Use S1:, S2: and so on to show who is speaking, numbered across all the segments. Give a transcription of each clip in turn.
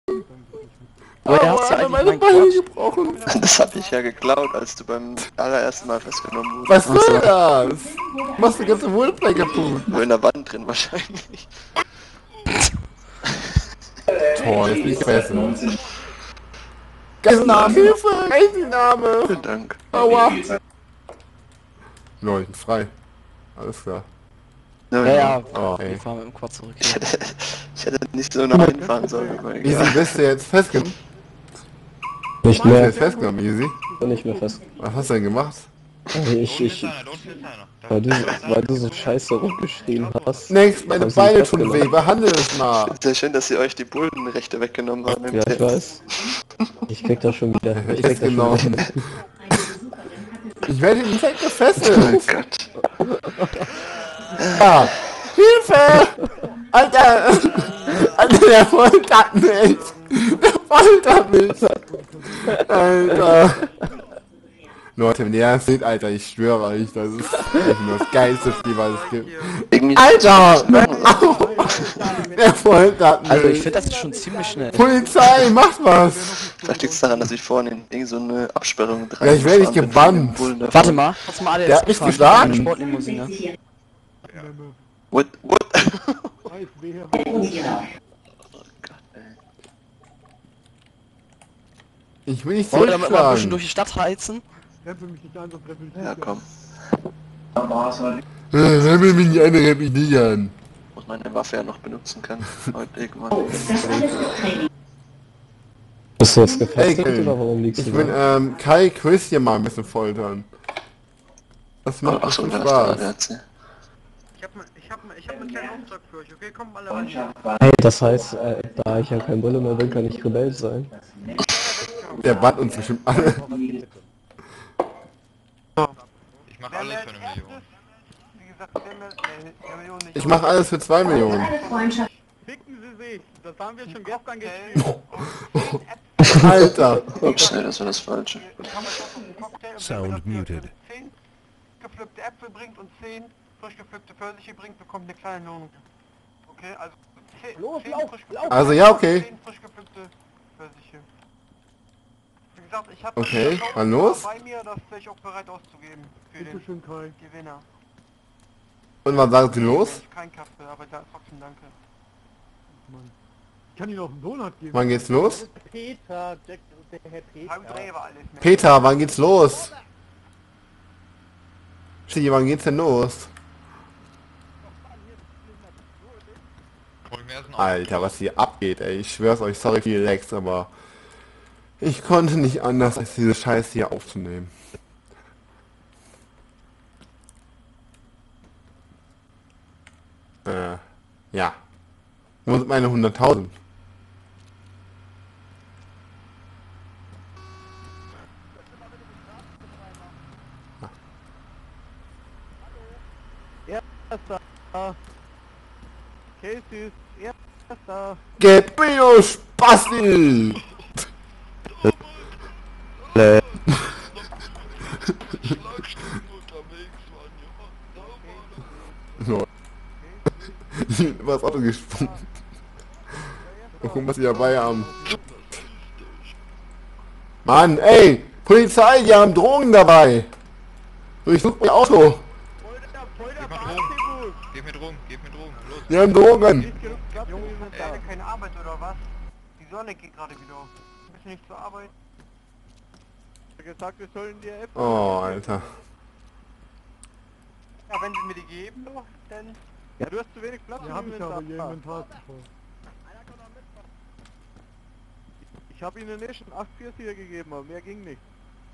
S1: Woher hast du eigentlich
S2: meine
S1: meinen
S2: Beine
S1: Quatsch?
S2: gebrochen.
S3: Das hab ich ja geklaut, als du beim allerersten Mal festgenommen wurdest.
S2: Was soll das? Du machst die ganze Wohlplay kaputt.
S3: Nur in der Wand drin wahrscheinlich.
S2: Toll, ich bin gefesselt. Geiselnahme, Hilfe, Geiselnahme.
S3: Vielen Dank.
S2: Aua. Leute, frei. Alles klar.
S1: Ja,
S2: Oh,
S1: wir
S2: ey.
S1: fahren mit dem Quad zurück.
S3: Ich hätte nicht so nach hinten fahren sollen. Aber
S2: Easy,
S3: egal.
S2: bist du jetzt festgenommen?
S4: Nicht
S2: Bist du
S4: mehr,
S2: jetzt festgenommen, Easy?
S4: bin nicht mehr fest.
S2: Was hast du denn gemacht?
S4: Weil du so scheiße rumgeschrien hast.
S2: Nix, meine
S4: Haben sie mich
S2: Beine tun
S4: festgenommen.
S2: weh, behandle es mal.
S3: Sehr schön, dass sie euch die Bullenrechte weggenommen haben. im
S4: Ja, ich
S3: Test.
S4: weiß. Ich krieg das schon wieder. Ich krieg das schon
S2: Festgenommen.
S4: wieder.
S2: Ich werde in Zeit
S3: Oh
S2: gefesselt.
S3: Gott.
S2: Ja. Hilfe! Alter! Alter, der foltert mich! Der foltert mich! Alter! Leute, wenn ihr das seht, Alter, ich schwöre euch, das ist echt nur das geilste Spiel, was es gibt.
S3: Irgendwie
S2: Alter! Der foltert mich!
S1: Also ich finde, das ist schon ziemlich schnell.
S2: Polizei, macht was!
S3: Vielleicht liegt es daran, dass ich vorhin in irgend so eine Absperrung dran
S2: Ja, ich werde nicht
S3: gefahren bin von den
S2: gebannt.
S3: Bullen davon.
S1: Warte mal, hast du mal alle
S2: Der hat mich
S1: gefahren?
S2: geschlagen.
S1: Sportlimousine.
S3: What? What? Oh
S2: Ich will nicht
S1: Wollen wir damit mal ein bisschen
S2: zurückschlagen.
S1: durch die Stadt heizen?
S3: Ja, komm.
S2: Wenn wir mich nicht eine repetieren.
S3: Muss meine Waffe ja noch benutzen kann. Heute irgendwann.
S4: Bist du jetzt gefesselt
S2: Hey,
S4: oder warum liegst
S2: Ich
S4: du
S2: will
S4: da?
S2: Kai Chris hier mal ein bisschen foltern. Das macht
S3: Ach so,
S2: bestimmt
S3: da ist der
S2: Spaß.
S3: ADAC.
S5: Ich hab einen kleinen Auftrag für euch, okay? Kommt alle rein.
S4: Hey, das heißt, da ich ja kein Bulle mehr bin, kann ich Rebell sein.
S2: Der bannt uns bestimmt alle.
S6: Ich mache alles für eine Million.
S5: Wie gesagt, der Million nicht.
S2: Ich mache alles für 2 Millionen.
S5: Ficken Sie sich! Das haben wir schon gestern geschrieben.
S2: Alter.
S3: Ups, ne, das war das Falsche.
S7: Sound muted.
S5: 10 gepflückte Äpfel bringt und 10 frisch gepflückte Pfirsiche bringt, bekommt eine kleine Lohnung. Okay, also 10 frisch gepflückte
S2: Also ja, okay.
S5: 10 frisch gepflückte Pfirsiche. Wie gesagt, ich habe
S2: Okay, wann los?
S5: bei mir, das wäre ich auch bereit auszugeben für den Gewinner.
S2: Und wann sagen Sie los?
S5: Kein Kaffee, aber da trotzdem danke.
S8: Ich kann Ihnen auch einen Donut geben.
S2: Wann geht's los?
S8: Peter, der Herr Peter.
S5: Halb drei war alles mehr.
S2: Peter, wann geht's los? Stigi, wann geht's denn los?
S6: Hol mir erst einen
S2: Alter, was hier abgeht, ey. Ich schwör's euch, sorry für die Lags, aber ich konnte nicht anders, als diese Scheiße hier aufzunehmen. Ja. Wo sind meine 100.000?
S5: Casey, erster.
S2: Gib mir Spasti! So. Ich bin über das Auto gesprungen. Mal gucken, was die dabei haben. Mann, ey! Polizei, die haben Drogen dabei! Durchsucht mein Auto!
S6: Gib mir Drogen, los.
S2: Die haben Drogen!
S5: Junge, sind alle keine Arbeit oder was? Die Sonne geht gerade wieder auf. Bist du nicht zur Arbeit? Ich hab gesagt, wir sollen dir Äpfel.
S2: Oh, Alter.
S5: Ja, wenn sie mir die geben, doch, dann... Ja, du hast zu wenig Platz
S8: Ja, hab ich aber hier Inventar.
S5: Ich habe ihnen nicht schon 8 40er gegeben, aber mehr ging nicht.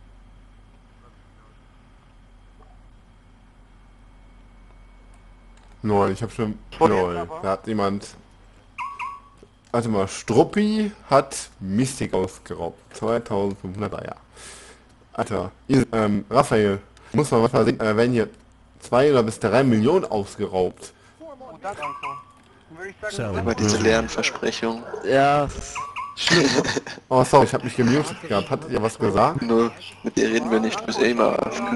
S2: Lol, ich hab schon... Lol, da hat jemand... Warte mal, Struppi hat Mystik ausgeraubt. 2500 Eier. Alter, Raphael, muss man was sehen, werden hier 2 oder bis 3 Millionen ausgeraubt.
S5: Oh, danke. Dann würde ich sagen,
S7: Sound
S3: Aber diese leeren Versprechungen.
S1: Ja, das ist schlimm.
S2: Oh, sorry, ich hab mich gemutet gehabt. Hattet ihr was gesagt?
S3: Null. Mit dir reden wir nicht, du bist eh immer AFK.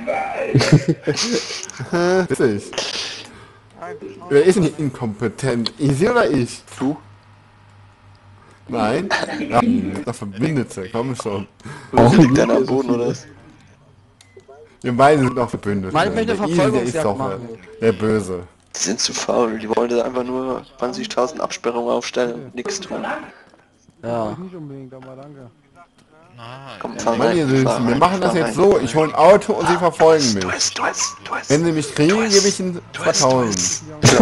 S2: Witzig. Wer ist denn hier inkompetent? Easy oder ich?
S3: Du?
S2: Nein? Ja, das Verbündete, komm schon.
S3: Liegt einer am Boden oder was?
S2: Wir beide sind noch Verbündete.
S1: Mal möchte
S2: Der Easy, der
S1: Verfolgungsjagd
S2: ist doch
S1: machen.
S2: der Böse.
S3: Die sind zu faul, die wollen da einfach nur 20.000 Absperrungen aufstellen und nichts tun.
S1: Ja.
S8: Nicht unbedingt, aber danke.
S6: Nein.
S3: Komm, fahr
S2: Mann,
S3: rein,
S2: ihr Süßen,
S3: fahr
S2: wir
S3: rein,
S2: machen das
S3: fahr
S2: jetzt
S3: rein.
S2: so. Ich hole ein Auto und sie verfolgen mich.
S3: Du hast.
S2: Wenn sie mich kriegen, gebe ich ihnen 2000.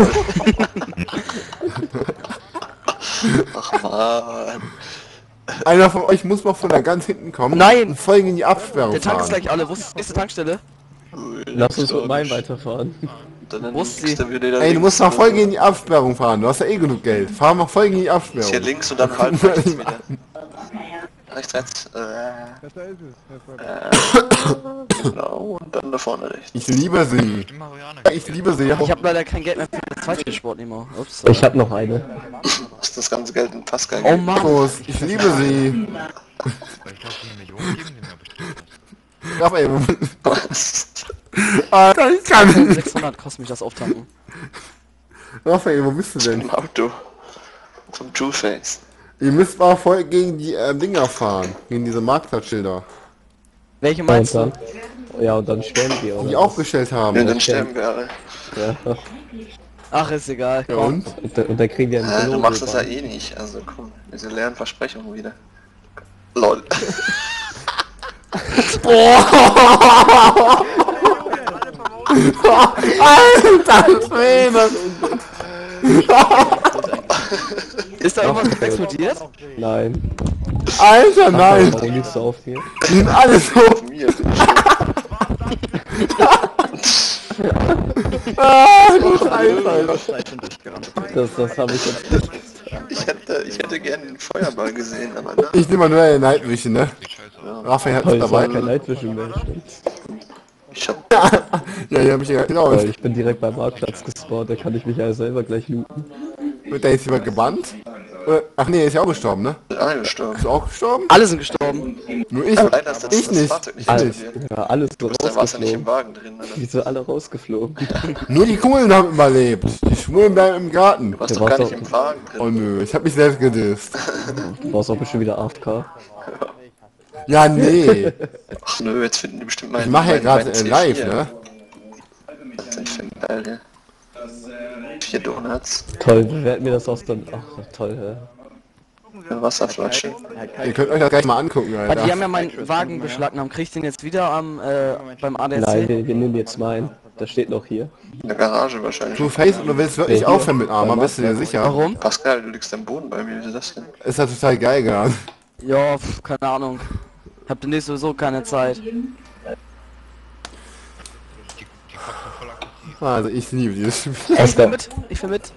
S3: Ach man.
S2: Einer von euch muss noch von da ganz hinten kommen.
S1: Nein!
S2: Und folgen in die Absperrung
S1: Der Tank ist
S2: fahren.
S1: gleich alle. Wo ist die nächste Tankstelle?
S4: Lass uns mit meinem weiterfahren.
S3: Dann
S1: Wo ist sie?
S3: kriegst du wieder
S2: Ey, du
S3: links
S2: musst nach
S3: oder
S2: Folge
S3: so.
S2: in die Absperrung fahren. Du hast ja eh genug Geld. Fahr mal Folge in die Absperrung.
S3: Hier links und dann halb rechts wieder. Rechts.
S8: Besser ist es, Herr Förder.
S3: Genau, und dann da vorne rechts.
S2: Ich liebe sie.
S6: Die Marianne.
S2: Ich liebe sie.
S1: Ich habe leider kein Geld mehr für das zweite Sportnehmer. Ups.
S4: Ich hab noch eine.
S3: Hast das ganze Geld in Pascal
S1: Oh Mann.
S2: Markus, ich liebe sie.
S6: Weil ich glaube, die Millionen geben die mir bestimmt.
S2: Raphael,
S3: Was?
S2: Alter, ich kann nicht.
S1: 600 kostet mich das Auftanken.
S2: Raphael, wo bist du denn?
S3: Im Auto. Vom Two-Face.
S2: Ihr müsst mal voll gegen die Dinger fahren. Gegen diese Marktplatzschilder.
S1: Welche
S4: Und
S1: meinst
S4: dann,
S1: du?
S4: ja, und dann sterben die, oder?
S2: Die aufgestellt haben.
S3: Ja, dann sterben wir alle.
S4: Ja.
S1: Ach, ist egal.
S2: Ja,
S1: Komm.
S2: und?
S4: Und dann kriegen wir einen
S3: Du
S4: Belohnung.
S3: machst das ja eh nicht, also komm, diese leeren Versprechungen wieder. LOL.
S2: Alter Schwede!
S1: Ist da irgendwas explodiert?
S4: Nein.
S2: Alter, nein!
S4: Warum liegst du auf mir?
S2: Die sind alle so.
S3: Mir.
S2: Ah, du Scheiße.
S4: Das habe ich jetzt nicht.
S3: Ich hätte gerne den Feuerball gesehen, aber na.
S2: Ich nehme mal nur den Nightvision, ne?
S6: Sieht scheiße aus.
S2: Raphael hat's
S4: Toll, ich
S2: dabei.
S4: habe kein Nightvision mehr, stimmt.
S3: Ich hab
S2: Ja, hier hab ich ja genau.
S4: Weil ich bin direkt beim Marktplatz gespawnt, da kann ich mich ja selber gleich looten.
S2: Wird da jetzt jemand gebannt? Oder? Ach nee, er ist ja auch gestorben, ne?
S3: angestorben.
S2: Bist du auch gestorben?
S1: Alle sind gestorben.
S2: Nur ich.
S3: Leider ist
S2: Ich nicht.
S3: Fahrzeug nicht
S4: Alles,
S3: hinter dir.
S4: ja, alles so
S3: Da warst du nicht im
S4: rausgeflogen.
S3: Wagen drin, oder?
S4: Die sind alle rausgeflogen.
S2: Nur die Kugeln haben überlebt. Die Schwulen bleiben im Garten.
S3: Du warst
S4: Der
S3: doch gar
S4: war's
S3: nicht
S4: doch-
S3: im Wagen
S2: Oh
S3: drin.
S2: nö, ich hab mich selbst gedisst.
S4: Du warst auch bestimmt wieder AFK.
S2: Ja, nee.
S3: Ach nö, jetzt finden die bestimmt meinen.
S2: Ich mache ja
S3: meinen-
S2: gerade
S3: meinen C4.
S2: live, ne?
S3: Was denn für ein Geil, ja. 4 Donuts,
S4: Toll, bewerten wir das aus dann. Ach, toll, ja.
S3: eine Wasserflasche.
S2: Ihr könnt euch das gleich mal angucken,
S1: Aber
S2: Alter.
S1: die haben ja meinen Wagen beschlagnahmt. Krieg ich den jetzt wieder beim
S4: Nein,
S1: ADAC?
S4: wir nehmen jetzt meinen. Das steht noch hier.
S3: In der Garage wahrscheinlich.
S2: Du Face und du willst wirklich
S4: Nee,
S2: aufhören mit Arma, bist du dir sicher?
S1: Warum?
S3: Pascal, du liegst am Boden bei mir, wie ist das denn?
S2: Ist ja total geil gerade.
S1: Ja, keine Ahnung. Hab demnächst sowieso keine Zeit.
S6: Die Kopf voll aggressiv.
S2: Also ich liebe dieses Spiel.
S1: Ey, ich will mit. Ich will mit.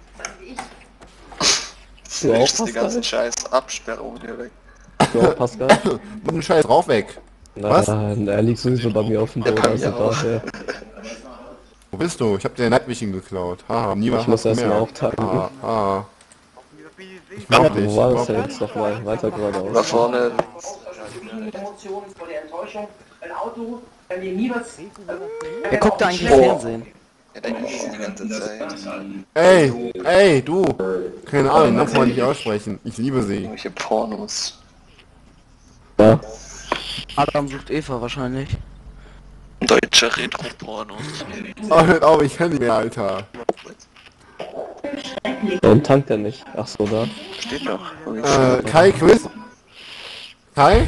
S4: Du auch,
S3: Riechst die
S4: Pascal?
S3: ganzen scheiß Absperrungen hier weg.
S4: Du auch, Pascal?
S2: Mach den Scheiß drauf weg. Was?
S4: Nein, er liegt sowieso bei mir auf dem Boden,
S3: bei
S4: also
S3: mir auch.
S4: daher.
S2: Wo bist du? Ich hab dir Night Vision geklaut. Haha, niemand
S4: Ich muss
S2: hat's
S4: erst mal
S2: mehr.
S4: auftanken.
S2: Haha. Ich brauch dich.
S4: Wo war das denn jetzt nochmal? Weiter
S3: Da
S4: geradeaus.
S3: vorne,
S9: Emotionen vor der Enttäuschung. Ein Auto, bei mir nie was.
S1: Wer guckt da eigentlich
S3: Oh.
S1: Fernsehen?
S3: ja, da ist die ganze Zeit.
S2: Ey, du. Keine Ahnung, darf man nicht aussprechen. Ich liebe sie.
S3: Irgendwelche Pornos.
S4: Ja.
S1: Adam sucht Eva wahrscheinlich.
S3: Deutsche Retro-Pornos.
S2: Oh, hört auf, ich kann nicht mehr, Alter.
S4: Warum tankt er nicht? Ach so, da.
S3: Steht doch.
S2: Kai, Quiz? Kai?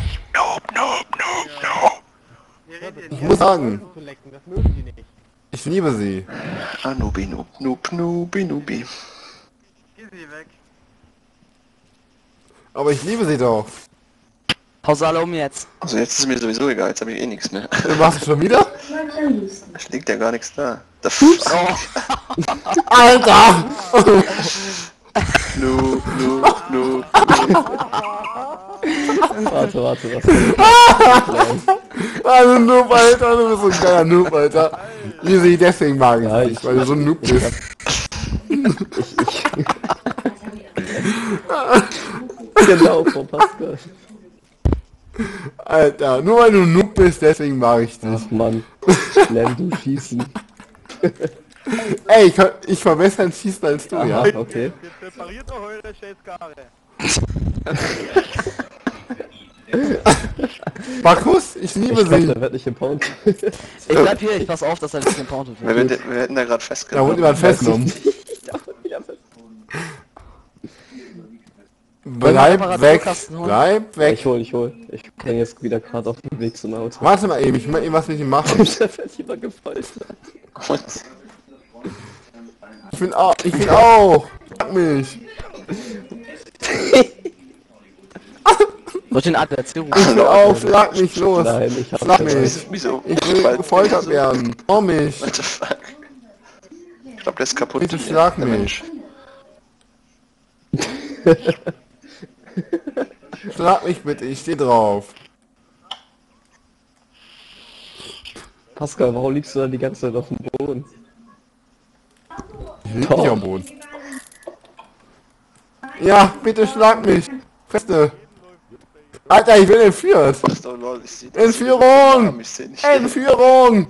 S2: Ich muss sagen,
S8: Zu lecken, das mögen die nicht.
S2: ich liebe sie.
S3: Anubi, Nubi.
S5: Geh sie weg.
S2: Aber ich liebe sie doch.
S1: Pause alle um jetzt.
S3: Also jetzt ist mir sowieso egal, jetzt habe ich eh nichts mehr.
S2: Du machst es schon wieder?
S3: Es liegt ja gar nichts da. Da Fuß.
S2: Alter!
S3: Nu.
S4: Warte.
S2: Also Noob, Alter, du bist so ein geiler Noob, Alter. Easy, deswegen mag ich
S4: Ja,
S2: dich, weil du so ein Noob bist.
S4: Genau, Frau Pascal.
S2: Alter, nur weil du ein Noob bist, deswegen mag ich dich.
S4: Ach Mann. Lern du schießen.
S2: Ey, ich kann besser schießen als du, ja?
S4: Aha, okay.
S5: Jetzt repariert doch heute Chase Gare.
S2: Markus, ich liebe
S4: Ich glaub,
S2: Sie.
S4: der wird nicht impound.
S1: Ich bleib hier, ich pass auf, dass er nicht impounded wird.
S3: Wir hätten da gerade
S2: Da
S3: festgenommen.
S2: wurde jemand festgenommen. Bleib weg,
S1: Reparaturkasten holen?
S2: bleib weg.
S4: Ich hol. Ich bin jetzt wieder gerade auf dem Weg zum Auto.
S2: Warte mal eben, ich will mal eben was mit ihm machen.
S4: Der wird immer gefoltert.
S2: Ich bin auch. Sag mich.
S1: Soll ich den Art der Erziehung
S2: Ich will auch, schlag mich los.
S4: Nein, ich hab
S2: Schlag mich.
S3: Wieso?
S2: Ich will gefoltert werden. Oh mich.
S3: What the fuck? Ich glaube, der ist kaputt.
S2: Bitte
S3: hier,
S2: schlag
S3: der
S2: mich. Schlag mich bitte, ich steh drauf.
S4: Pascal, warum liegst du da die ganze Zeit auf dem Boden?
S2: Ich lieg nicht am Boden. Ja, bitte schlag mich. Feste. Alter, ich bin entführt.
S3: Ach so, lol, ich seh das.
S2: Entführung!
S3: Ich seh nicht.
S2: Entführung!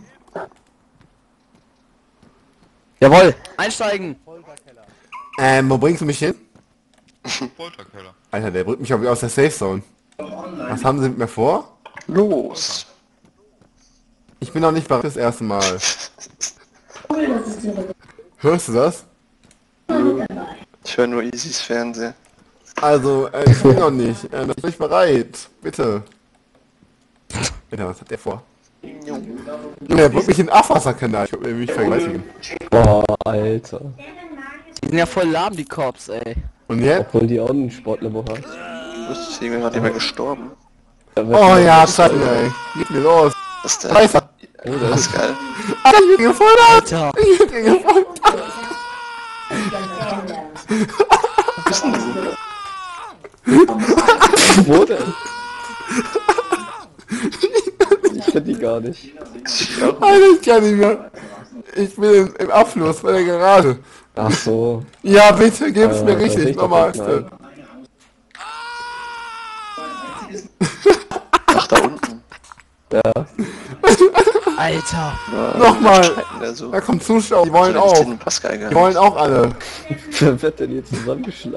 S1: Jawohl! Einsteigen!
S2: Wo bringst du mich hin?
S6: Folterkeller.
S2: Alter, der bringt mich aber aus der Safe Zone. Was haben sie mit mir vor?
S3: Los!
S2: Ich bin noch nicht bereit das erste Mal. Hörst du das?
S3: Ich höre nur Easys Fernseher.
S2: Also, ich bin noch nicht. Ich bin nicht bereit. Bitte. Bitte, was hat der vor? Junge, der bringt mich in den Abwasserkanal. Ich will mich vergewaltigen.
S4: Boah, Alter.
S1: Die sind ja voll lahm, die Cops, ey.
S2: Und jetzt?
S4: Obwohl die auch einen Sportlevel hat.
S3: Ich bin gerade immer gestorben.
S2: Oh ja, Zeit, ey. Geht mir los.
S3: Was ist der?
S2: Scheiße.
S3: Pascal.
S2: Alter, ich bin gefordert.
S1: Alter!
S2: Ich bin gefordert.
S3: Wo bist denn du?
S4: Wo denn? Ich finde die gar nicht.
S2: Alter, ich kann nicht mehr. Ich bin im Abfluss bei der Garage.
S4: Ach so.
S2: Ja, bitte, gib's mir
S4: das
S2: richtig.
S4: riecht doch
S2: Nochmal.
S4: nicht mal.
S3: Ach, da unten.
S4: Ja.
S1: Alter!
S3: Ja,
S2: Nochmal.
S3: streiten da so.
S2: Da kommen Zuschauer, die wollen
S3: So, jetzt
S2: auch.
S3: den Pascal gar
S2: Die wollen auch alle.
S4: Wer wird denn hier zusammengeschlagen?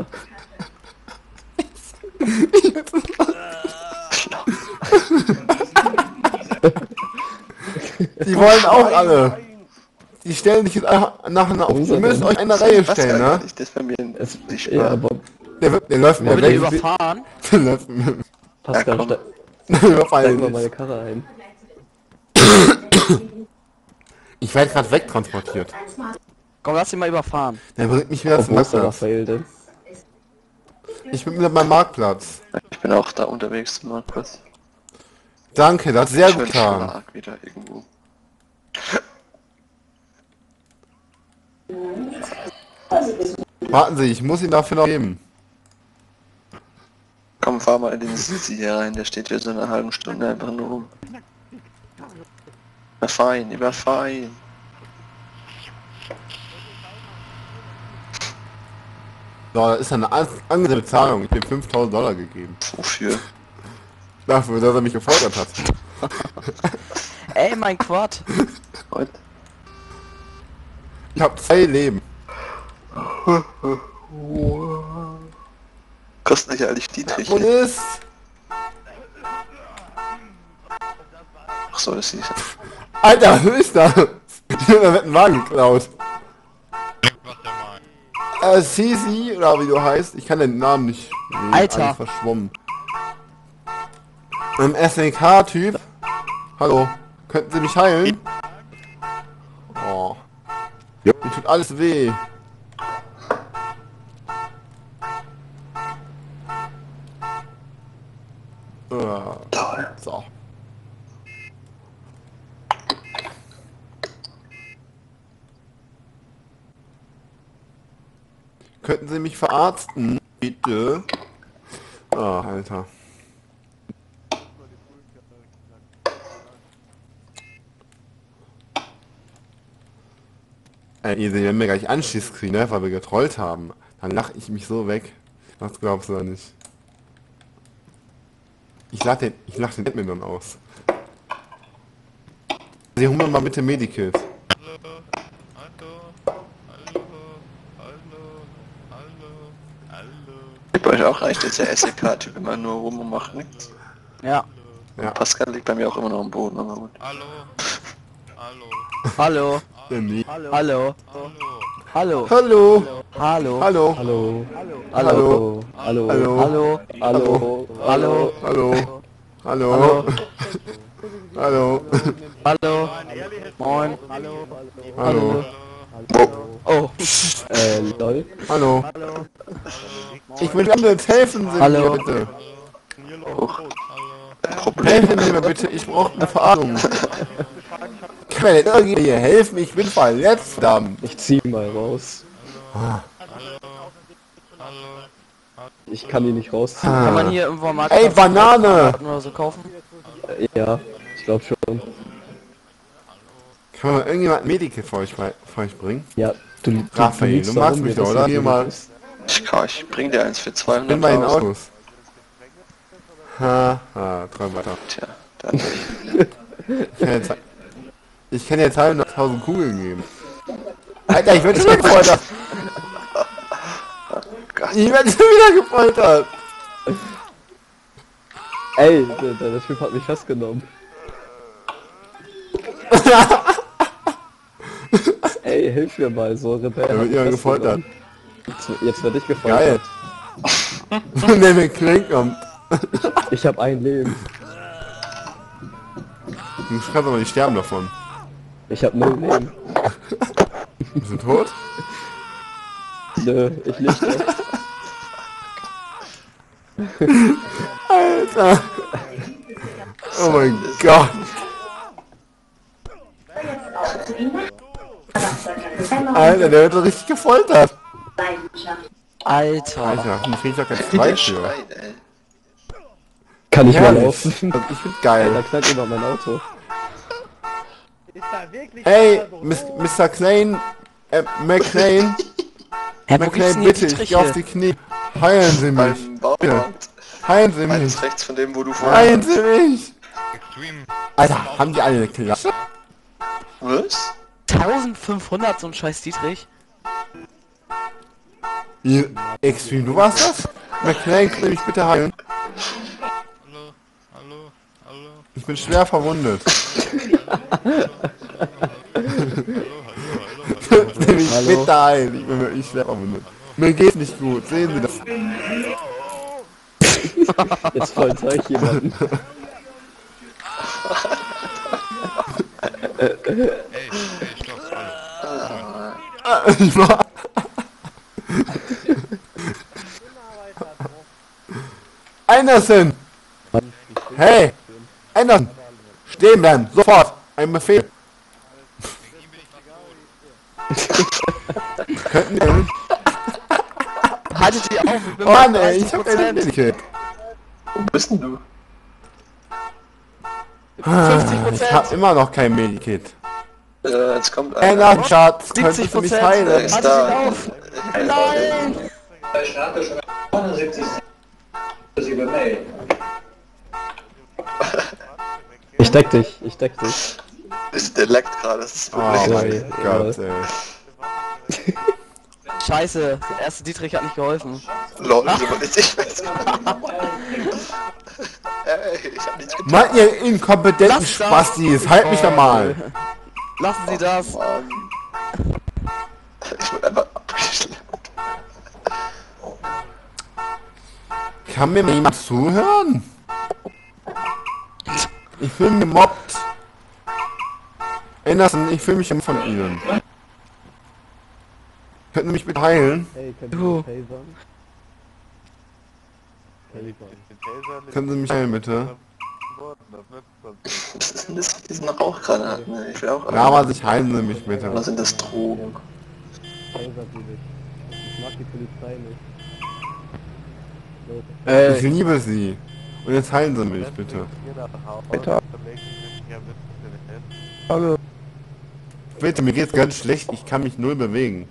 S2: Die wollen auch alle. Die stellen sich jetzt nacheinander auf. Ihr müsst euch in eine Reihe stellen, ne?
S3: Das ist bei mir
S4: Es,
S3: nicht
S4: ja,
S3: wahr.
S4: aber
S2: Der läuft mir
S1: Wollen wir den
S2: weg.
S1: überfahren?
S2: Der läuft mir
S4: Pascal,
S3: Ja, komm.
S4: steig mal meine Karre ein.
S2: Ich werde gerade wegtransportiert.
S1: Komm, lass ihn mal überfahren.
S2: Der bringt mich wieder zum
S4: Wo ist der
S2: Marktplatz.
S4: Raphael denn?
S2: Ich bin wieder beim Marktplatz.
S3: Ich bin auch da unterwegs zum Marktplatz.
S2: Danke, das hat sehr
S3: Ich
S2: gut
S3: höre
S2: getan.
S3: Schlag wieder irgendwo.
S2: Warten Sie, ich muss ihn dafür noch geben.
S3: Komm, fahr mal in den Sitz hier rein, der steht hier so eine halbe Stunde einfach nur rum. Überfahr ihn.
S2: So, das ist eine andere Bezahlung. Ich habe 5.000 Dollar gegeben.
S3: Wofür?
S2: Dafür, dass er mich gefoltert hat.
S1: Ey, mein Quad!
S3: Und?
S2: Ich habe 2 Leben.
S3: Kostet nicht eigentlich Dietrich.
S2: Und ist...
S3: Ach so, das ist
S2: Alter, was ist das? Da wird ein Wagen geklaut.
S6: Was der meint.
S2: Sisi, oder wie du heißt, ich kann den Namen nicht. Nee,
S1: Alter.
S2: alles verschwommen. SNK-Typ. Hallo, könnten Sie mich heilen? Oh. Mir tut alles weh. So. Könnten Sie mich verarzten? Bitte. Ah, Alter. Ihr wenn wir gleich Anschiss kriegen, ne, weil wir getrollt haben, dann lache ich mich so weg. Was glaubst du da nicht? Ich lach den Admin dann aus. Sie holen mir mal bitte Medikit.
S3: Gebt euch mir auch reicht, dass der SEK-Typ immer nur rum und macht nichts.
S1: Ja.
S2: Ja.
S3: Pascal liegt bei mir auch immer noch am Boden, aber gut.
S6: Hallo. Hallo.
S1: Hallo.
S2: Ja, nee.
S1: Hallo.
S6: Hallo.
S1: Hallo.
S2: Hallo.
S1: Hallo.
S2: Hallo.
S4: Hallo.
S2: Hallo.
S4: Hallo.
S2: Hallo.
S1: Hallo.
S4: Hallo.
S1: Hallo.
S2: Hallo. Hallo.
S1: Hallo.
S2: Hallo.
S1: Hallo. Moin.
S2: Hallo.
S1: Oh.
S4: Lol.
S2: Hallo. Ich will jetzt helfen Sie
S1: Hallo.
S2: mir bitte.
S3: Problem.
S2: Helfen Sie mir bitte, ich brauche eine Verarmung. Kann mir denn irgendwie hier helfen? Ich bin verletzt, verdammt.
S4: Ich zieh mal raus. Ich kann ihn nicht rausziehen.
S1: Kann man hier irgendwo am Markt
S2: Ey, Banane!
S1: oder so kaufen?
S4: Ja, ich glaube schon.
S2: Kann man irgendjemand ein Medikit für euch bringen?
S4: Ja, du
S2: Raphael,
S4: liegst
S2: du
S4: da
S2: magst
S4: rum,
S2: mich
S4: wir
S2: doch,
S4: wissen
S2: oder?
S4: nicht,
S2: Hier
S4: wo du
S2: mal.
S4: bist.
S3: Ich bring dir eins für
S2: Bin bei den
S3: 200.000.
S2: Autos. Haha, träum weiter.
S3: Tja, dann nicht.
S2: Ich kann jetzt 200.000 Kugeln geben. Alter, ich werde schon wieder gefoltert. Ich werde schon wieder gefoltert.
S4: Ey, der Typ hat mich festgenommen. Ey, hilf mir mal, so Rebell.
S2: Da wird jemand gefoltert.
S4: Jetzt werde ich gefoltert.
S2: Geil. Der mir Clank kommt.
S4: Ich habe ein Leben.
S2: Du kannst aber nicht sterben davon.
S4: Ich habe 0 Leben.
S2: Bist du tot?
S4: Nö, ich nicht.
S2: Alter. Oh mein Gott. Alter, der wird so richtig gefoltert.
S1: Alter.
S2: Alter, mir fehlt doch kein
S3: Wie der
S2: Zweig für.
S3: schreit, ey.
S4: Kann ich mal
S2: Herrlich.
S4: laufen?
S2: Ich find
S4: Da
S2: geil.
S4: knallt über mein Auto.
S5: Ist da wirklich
S2: Ey,
S5: so?
S2: Mr. Klein, McLean,
S1: Hä, wo gibt's
S2: McLean,
S1: denn hier
S2: bitte, ich
S1: Dietriche?
S2: geh auf die Knie. Heilen Sie mich.
S3: Beim Baumarkt.
S2: Heilen Sie mich.
S3: Meines rechts von dem, wo du vorher
S2: Heilen Sie mich.
S6: Extreme.
S2: Alter, haben die alle eine Klasse?
S3: Was?
S1: 1500 so ein scheiß Dietrich.
S2: Extreme, du warst das? McLean, kann mich bitte heilen?
S6: Hallo. Hallo. Hallo.
S2: Ich bin schwer verwundet. Nimm mich
S4: Hallo.
S2: bitte ein. Ich bin wirklich schwer verwundet. Mir geht's nicht gut. Sehen Sie das?
S4: Jetzt folter ich jemanden.
S6: Ey, stopp. Hallo.
S2: Ich war... Anderson! Hey! Anderson! Stehen bleiben! Sofort! Ein Befehl! Könnten wir...
S1: Haltet die auf, ich bin
S2: Mann
S1: bei
S2: ey, ich hab keine
S1: 30%.
S2: Medikit!
S3: Wo bist denn du?
S2: Ich hab immer noch kein Medikit.
S3: Jetzt kommt einer.
S2: Anderson, Schatz! Könntest du mich
S1: 70%.
S3: Der
S2: heilen?
S3: ist
S1: Haltet
S3: da.
S1: ihn auf! Nein!
S4: Ich deck dich, ich deck dich.
S3: Der leckt gerade, das ist das
S2: Oh
S3: Problem.
S2: mein Gott, ey.
S1: Scheiße, der erste Dietrich hat nicht geholfen.
S3: Lol, so ist ich weiß. Ey, ich hab nichts getan.
S2: Mann, ihr inkompetenten
S1: Lass das.
S2: Spastis, halt mich doch mal!
S1: Lassen Sie das.
S3: Mann. Ich wurde einfach abgeschleppt.
S2: Kann mir mal jemand zuhören? Ich bin gemobbt. Anderson, ich fühle mich immer von Ihnen. Könnten Sie mich bitte heilen?
S4: Hey, könnt
S1: Du.
S4: ihr mich tasern?
S2: Können Sie mich heilen, bitte?
S3: Was ist denn das mit diesen Rauchgranaten? ey? Ich will auch
S2: Ja, aber sich heilen Sie mich bitte.
S3: Was sind das Drogen?
S4: Tasert sie dich. Ich mag die Polizei nicht.
S2: Ich liebe Sie. Und jetzt heilen Sie mich bitte.
S5: Alter.
S2: Hallo. Bitte, mir geht's ganz schlecht. Ich kann mich null bewegen.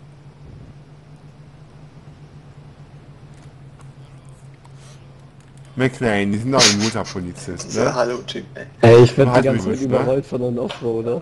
S2: McLean, die sind doch ein guter Polizist,
S3: Dieser
S2: ne?
S3: Hallo-Typ, ey.
S4: Ey, ich werd
S2: Halt
S4: die ganze
S2: mich
S4: Zeit
S2: nicht, ne?
S4: überrollt von einem Offroader.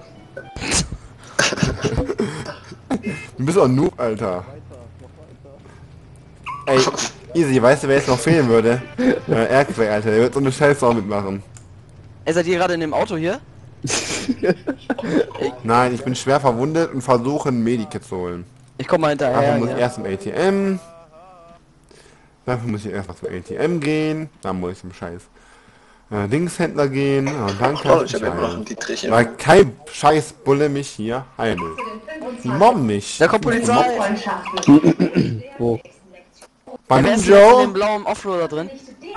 S2: Du bist doch ein Noob, Alter. Ey, Easy, weißt du, wer jetzt noch fehlen würde? Erkway, Alter, der wird so eine Scheiße auch mitmachen.
S1: Ey, seid ihr gerade in dem Auto hier?
S2: Nein, ich bin schwer verwundet und versuche ein Medikit zu holen.
S1: Ich komm mal
S2: Dafür
S1: hinterher.
S2: muss ich
S1: Ja.
S2: erst zum ATM. Dafür muss ich erst mal zum ATM gehen. Dann muss ich zum Scheiß Dingshändler gehen. Und dann kann
S3: Oh, ich habe immer noch einen Dietrich.
S2: weil kein Scheiß Bulle mich hier heim will. Die mobben mich.
S1: Da kommt Polizei!
S4: Wo?
S1: Wer ist denn jetzt in
S2: Banjo!
S1: dem blauen Offroader drin?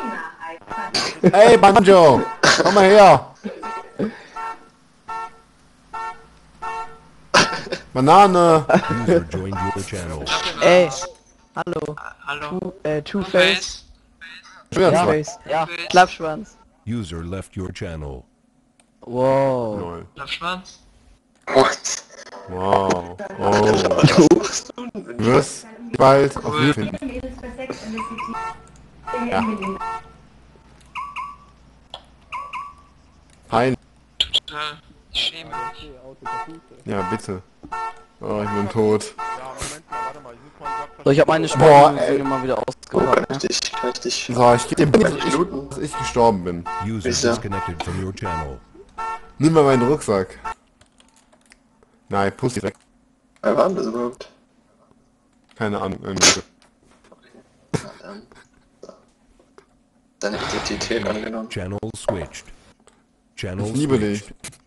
S2: Ey, Banjo! Komm mal her! Banane!
S7: User joined your channel.
S10: Ey, hallo. Two-Face.
S2: Schwer
S1: Ja.
S2: zwei.
S1: Ja.
S10: Klappschwanz.
S7: User left your channel.
S1: Wow.
S2: Lol.
S3: What?
S2: Wow. Oh. Du wirst bald auf mich finden. Ja. Peinlich. Ja, bitte. Oh, ich bin tot.
S1: So, ich habe meine
S2: Boah, ey.
S1: Sportmusik mal wieder
S3: Kann
S1: ausgepackt.
S3: ich dich, kann ich dich.
S2: So, ich gebe dir dass ich gestorben bin.
S7: User
S3: Sicher.
S7: disconnected from your channel.
S2: Nimm mal meinen Rucksack. Nein, Pussy weg.
S3: Wer war denn das überhaupt?
S2: Keine Ahnung. Irgendwie.
S3: Deine Identität angenommen.
S7: Channel switched. Channel
S2: Ich liebe dich.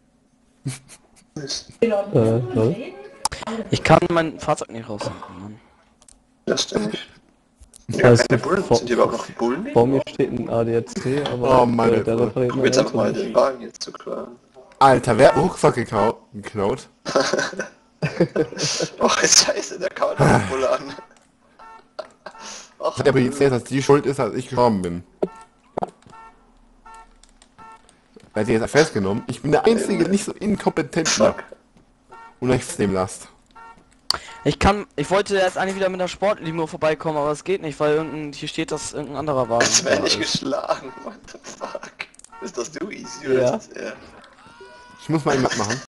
S3: Ist
S4: Was?
S1: Ich kann mein Fahrzeug nicht rausnehmen, Mann.
S3: das stimmt nicht.
S4: Also,
S3: Keine Bullen. Sind hier überhaupt noch Bullen?
S4: vor mir steht ein ADAC, aber
S2: Oh, meine
S4: der
S2: Fresse.
S4: repariert
S3: Probiert
S4: mein
S3: einfach mal
S4: Auto.
S3: den Wagen jetzt zu klauen.
S2: Alter, wer hat einen Rucksack geklaut?
S3: Oh, scheiße, der kaut noch den Bulle an. Ach,
S2: Hat der Polizei, dass die schuld ist, dass ich gestorben bin. Er hat sie jetzt festgenommen. Ich bin der einzige nicht so inkompetente.
S3: fuck.
S2: Und ich dem Last.
S1: Ich wollte erst eigentlich wieder mit der Sportlimo vorbeikommen, aber es geht nicht, weil hier steht, dass irgendein anderer Wagen
S3: Jetzt werde
S1: da
S3: ich
S1: ist.
S3: geschlagen. What the fuck? Ist das du easy oder
S4: Ja.
S3: ist das er?
S2: Ich muss mal ihn mitmachen.